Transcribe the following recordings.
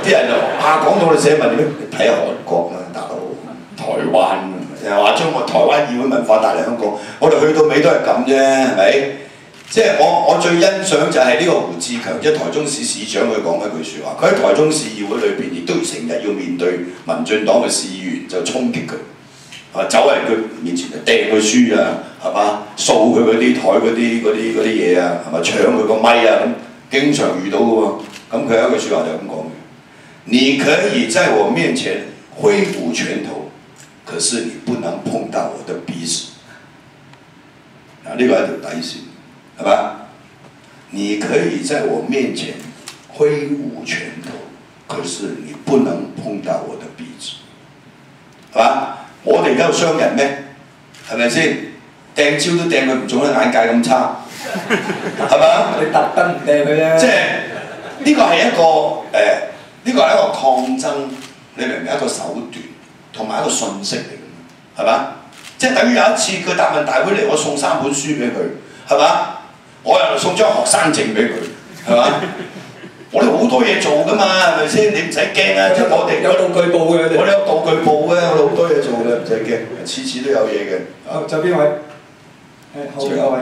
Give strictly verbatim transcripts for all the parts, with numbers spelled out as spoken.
啲人就啊講到我哋社民點？你睇下韓國啦，大佬，台灣又話將個台灣議會文化帶嚟香港，我哋去到尾都係咁啫，係咪？即係我我最欣賞就係呢個胡志強，即係台中市市長佢講一句説話，佢喺台中市議會裏邊亦都成日要面對民進黨嘅市議員就衝擊佢，啊走喺佢面前就掟佢書啊，係嘛？掃佢嗰啲台嗰啲嗰啲嗰啲嘢啊，係咪搶佢個咪啊咁，經常遇到嘅喎。咁佢有一句説話就咁講嘅：你可以在我面前揮舞拳頭，可是你不能碰到我的鼻子。啊，呢個係一條底線。係嘛？你可以在我面前揮舞拳頭，可是你不能碰到我的鼻子，係嘛？我哋而家有商人咩？係咪先？掟蕉都掟佢唔中啦，眼界咁差，係嘛？ 你特登唔掟佢啫。 即係呢個係一個誒，呢、呃這個係一個抗爭，你明唔明？一個手段同埋一個訊息嚟嘅，係嘛？即係等於有一次佢答問大會嚟，我送三本書俾佢，係嘛？我又送張學生證俾佢，係嘛？我哋好多嘢做㗎嘛，係咪先？你唔使驚啊！即係我哋有道具部嘅， 我哋有道具部嘅，我哋好多嘢做嘅，唔使驚，次次都有嘢嘅。 好，就邊位？誒，後邊嗰位。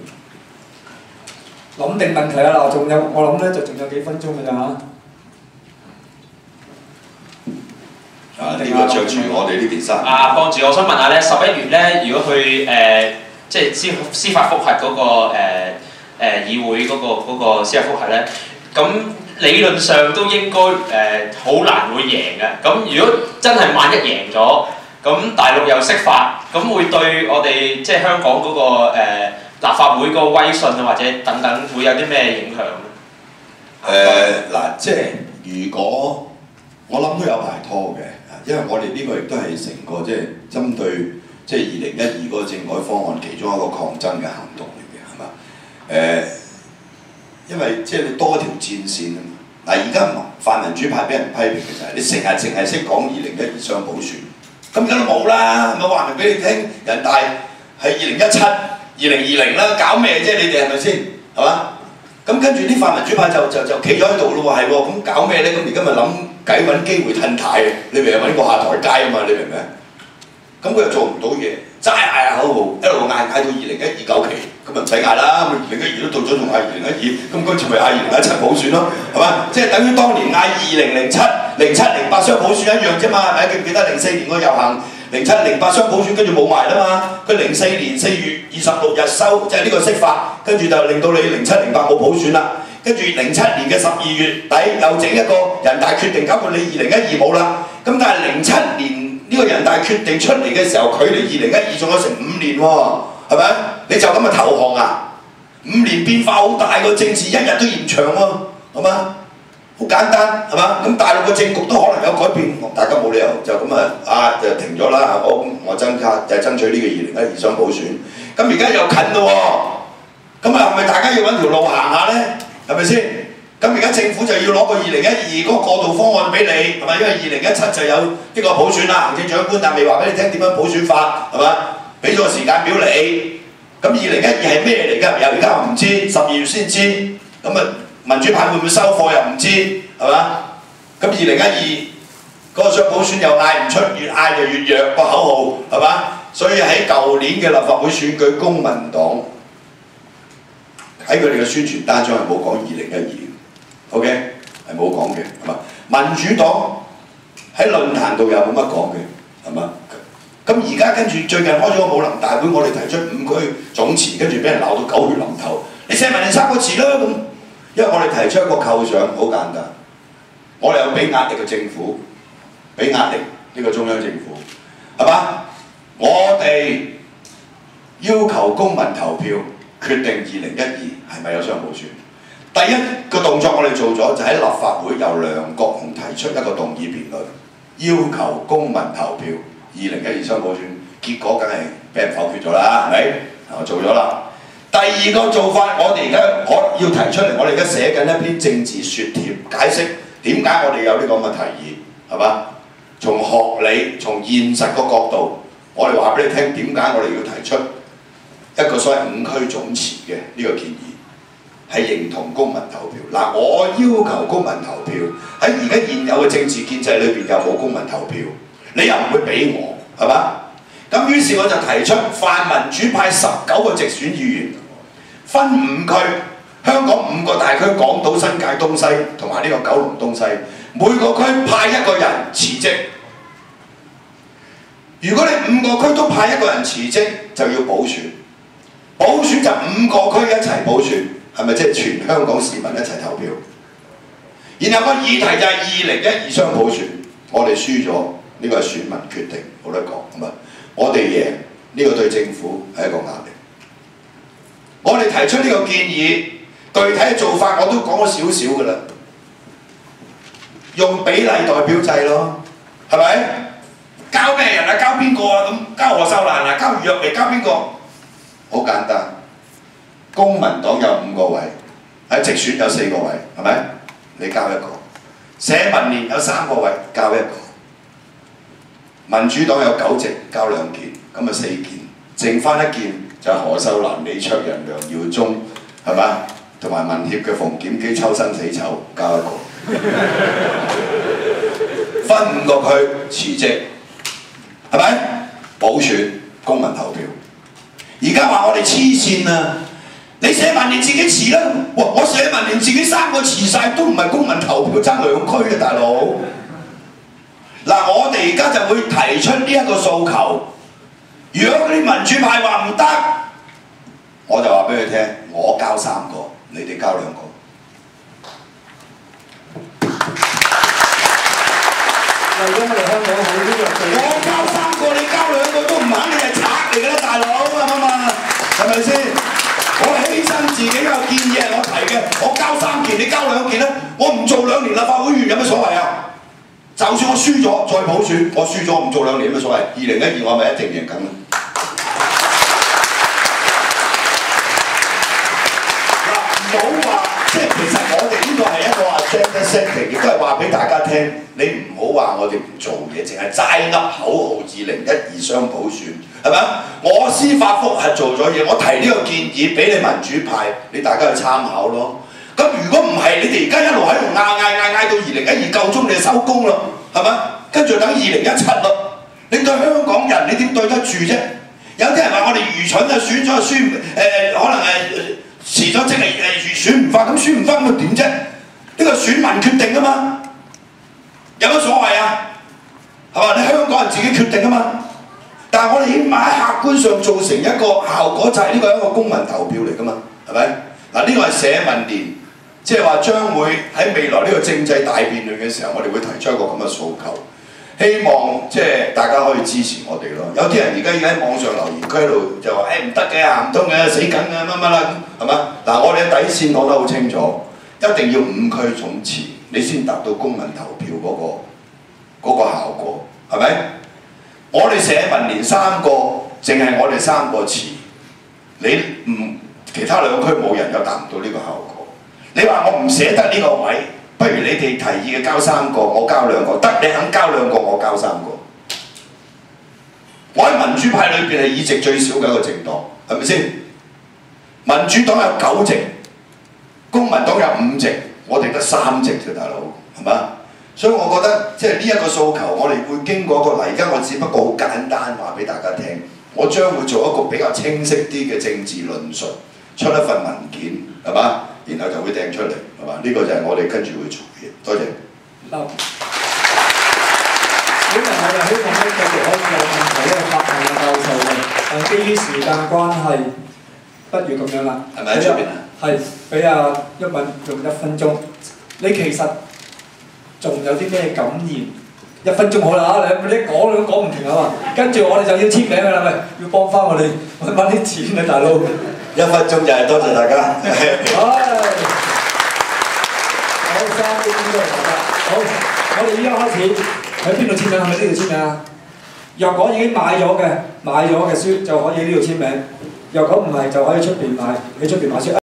諗定問題啊！嗱，仲有我諗咧，就仲有幾分鐘㗎咋嚇。 啊！呢個着住我哋呢件衫。 啊，幫住，我想問下咧，十一月咧，如果去誒、呃，即係司司法覆核嗰、那個誒。呃誒、呃、議會嗰、那個嗰、那個司法覆核咧，咁理論上都應該誒好、呃、難會贏嘅。咁如果真係萬一贏咗，咁大陸又釋法，咁會對我哋即係香港嗰、那個、呃、立法會個威信啊，或者等等，會有啲咩影響咧？ 誒嗱、呃，即係如果我諗都有排拖嘅，因為我哋呢個亦都係成個即係針對即係二零一二嗰個政改方案其中一個抗爭嘅行動。誒、呃，因為即係你多條戰線啊嘛。嗱，而家泛民主派俾人批評嘅就係你成日淨係識講二零一二雙普選，咁而家都冇啦，咪話明俾你聽，人大係二零一七、二零二零啦，搞咩啫？你哋係咪先？係嘛？咁跟住啲泛民主派就就就企咗喺度咯喎，係喎，咁搞咩咧？咁而家咪諗計揾機會褪軚，你明唔明？揾個下台階啊嘛，你明唔明？咁佢又做唔到嘢，齋嗌口號，一路嗌嗌到二零一二九期，咁咪唔使嗌啦，咁二零一二都到咗，仲嗌二零一二，咁今次咪嗌二零一七普選咯，係嘛？即係等於當年嗌二零零七、零七零八雙普選一樣啫嘛，係咪？記唔記得零四年個遊行，零七零八雙普選跟住冇埋啦嘛？佢零四年四月二十六日收，即係呢個釋法，跟住就令到你零七零八冇普選啦。跟住零七年嘅十二月底又整一個人大決定，搞到你二零一二冇啦。咁但係零七年呢個人大決定出嚟嘅時候，距離二零一二仲有成五年喎，係咪？你就咁嘅投降啊？五年變化好大個政治，一日都延長喎，係嘛？好簡單係嘛？咁大陸嘅政局都可能有改變，大家冇理由就咁啊啊就停咗啦。我我增加就係爭取呢個二零一二雙普選。咁而家又近咯喎，咁啊係咪大家要揾條路行下咧？係咪先？咁而家政府就要攞個二零一二嗰個過渡方案俾你，係咪？因為二零一七就有呢個普選啦，行政長官，但未話俾你聽點樣普選法，係嘛？俾咗個時間表你。咁二零一二係咩嚟㗎？又而家唔知，十二月先知。咁啊民主派會唔會收貨又唔知，係嘛？咁二零一二嗰個雙普選又嗌唔出，越嗌就越弱個口號，係嘛？所以喺舊年嘅立法會選舉，公民黨喺佢哋嘅宣傳單張係冇講二零一二。OK， 係冇講嘅，係嘛？民主黨喺論壇度又冇乜講嘅，係嘛？咁而家跟住最近開咗個武林大會，我哋提出五區總辭，跟住俾人鬧到狗血淋頭。你寫埋你三個詞啦咁，因為我哋提出一個構想，好簡單，我哋有俾壓力嘅政府，俾壓力呢個中央政府，係嘛？我哋要求公民投票決定二零一二係咪有雙普選。第一個動作我哋做咗就喺立法會由梁國雄提出一個動議辯論，要求公民投票二零一二雙普選，結果梗係俾人否決咗啦，係咪？我做咗啦。第二個做法，我哋而家我要提出嚟，我哋而家寫緊一篇政治説帖，解釋點解我哋有呢個咁嘅提議，係嘛？從學理、從現實個角度，我哋話俾你聽點解我哋要提出一個所謂五區總辭嘅呢個建議。 係認同公民投票。嗱，我要求公民投票喺而家現有嘅政治建制裏邊又冇公民投票，你又唔會俾我，係嘛？咁於是我就提出泛民主派十九個直選議員，分五區，香港五個大區，港島、新界東西同埋呢個九龍東西，每個區派一個人辭職。如果你五個區都派一個人辭職，就要補選。補選就五個區一齊補選，係咪即係全香港市民一齊投票？然後個議題就係二零一二雙普選，我哋輸咗，呢個係選民決定，冇得講，係咪？我哋贏，呢個對政府係一個壓力。我哋提出呢個建議，具體嘅做法我都講咗少少㗎啦，用比例代表制咯，係咪？交咩人啊？交邊個啊？咁交何秀蘭啊？交余若薇？交邊個？好簡單，公民黨有五個位，喺直選有四個位，係咪？你交一個。社民連有三個位，交一個。民主黨有九席，交兩件，咁啊四件，剩翻一件就係何秀蘭、李卓人、梁耀忠，係咪？同埋民協嘅馮檢基抽生死囚，交一個。分五個區辭職，係咪？補選公民投票。而家話我哋黐線啊！你社民連自己辭啦，我社民連自己三個辭晒都唔係公民投票爭兩區嘅大佬。嗱，我哋而家就會提出呢一個訴求。如果嗰啲民主派話唔得，我就話俾佢聽，我交三個，你哋交兩個。 為咗我哋香港好啲嘅， 我交三個，你交兩個都唔肯，你係賊嚟㗎啦，大佬係咪嘛？係咪先？我犧牲自己嘅建議係我提嘅，我交三件，你交兩件啦。我唔做兩年立法會議員有乜所謂啊？就算我輸咗再普選，我輸咗唔做兩年有乜所謂？二零一二我咪一定贏緊啦。嗱，唔好話即係其實我哋呢個係一個 agenda setting，亦都係話俾大家聽，你唔好話我哋唔做嘢，淨係齋噏口號。二零一二雙普選係咪啊？我司法覆核做咗嘢，我提呢個建議俾你民主派，你大家去參考咯。咁如果唔係，你哋而家一路喺度嗌嗌嗌嗌到二零一二夠鐘，你就收工啦，係咪？跟住等二零一七咯，你對香港人你點對得住啫？有啲人話我哋愚蠢啊，選咗就輸誒、呃，可能誒遲咗即係誒選唔翻，咁選唔翻咁點啫？呢個選民決定啊嘛，有乜所謂啊？係嘛？你香港人自己決定啊嘛。但係我哋起碼喺客觀上造成一個效果，就係呢個係一個公民投票嚟㗎嘛，係咪？嗱，呢個係社民連。即係話將會喺未來呢個政制大辯論嘅時候，我哋會提出一個咁嘅訴求，希望即係大家可以支持我哋咯。有啲人而家已經喺網上留言區度就話：誒唔得嘅，行唔通嘅，死緊嘅，乜乜啦，係嘛？嗱，我哋嘅底線講得好清楚，一定要五區總辭，你先達到公民投票嗰個嗰個效果，係咪？我哋社民連三個，淨係我哋三個辭，你唔其他兩區冇人有達唔到呢個效果。你話我唔捨得呢個位，不如你哋提議嘅交三個，我交兩個，得你肯交兩個，我交三個。我喺民主派裏邊係議席最少嘅一個政黨，係咪先？民主黨有九席，公民黨有五席，我哋得三席啫，大佬，係嘛？所以我覺得即係呢一個訴求，我哋會經過一個嚟，而家我只不過好簡單話俾大家聽，我將會做一個比較清晰啲嘅政治論述，出一份文件，係嘛？然後就會掟出嚟，係嘛？呢、這個就係我哋跟住會做嘅嘢。多謝。 嗱，本來我哋希望咧繼續可以有問題咧發問嘅教授嘅，但基於時間關係，不如咁樣啦。 係咪喺出邊啊？ 係，俾阿一敏用一分鐘。你其實仲有啲咩感言？一分鐘好啦，你你講你都講唔停啊嘛。跟住我哋就要簽名㗎啦，咪要幫翻我哋揾翻啲錢啊，大佬。 一分鐘就係多謝大家。 唉，好，三分鐘大家。好，我哋依家開始喺邊度簽名？係咪呢度簽名啊？若果已經買咗嘅買咗嘅書就可以呢度簽名，若果唔係就可以出邊買喺出邊買書。